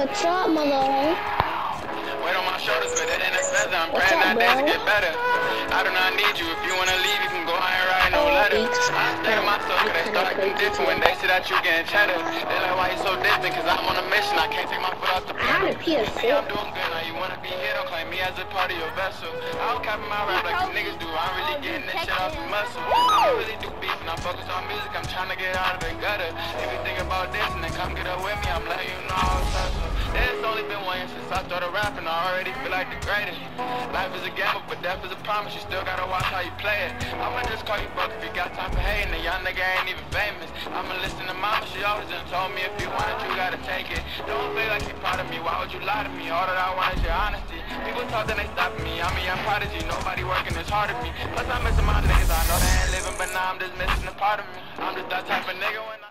What's up, mother? Weight on my shoulders, but it ain't a feather. I'm praying that days to get better. I do not need you. If you wanna leave, you can go out and write no letter. I stay to myself, cause they start acting different when they see that you getting cheddar. They like, why you so distant? Cause I'm on a mission. I can't take my foot off the pedal. You see, I'm doing good. Now you wanna be here, don't claim me as a part of your vessel. I don't cap in my rap like you niggas do. I'm really getting this shit off the muscle. I don't really do beef and I focus on music. I'm trying to get out of the gutter. If you think about this and then come get up with me, I'm letting you know I was hustle. It's only been 1 year since I started rapping. I already feel like the greatest. Life is a gamble, but death is a promise. You still gotta watch how you play it. I'ma just call you broke if you got time for hating. The young nigga ain't even famous. I'ma listen to mama. She always done told me if you want it, you gotta take it. Don't feel like you proud of me. Why would you lie to me? All that I want is your honesty. People talk, then they stopping me. I mean, I'm prodigy. Nobody working as hard as me. Plus, I'm missing my niggas. I know they ain't living, but now I'm just missing a part of me. I'm just that type of nigga when